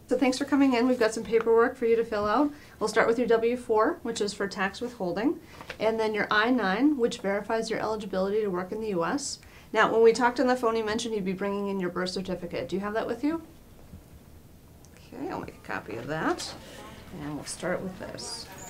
So thanks for coming in. We've got some paperwork for you to fill out. We'll start with your W-4, which is for tax withholding, and then your I-9, which verifies your eligibility to work in the U.S. Now, when we talked on the phone, you mentioned you'd be bringing in your birth certificate. Do you have that with you? Okay, I'll make a copy of that. And we'll start with this.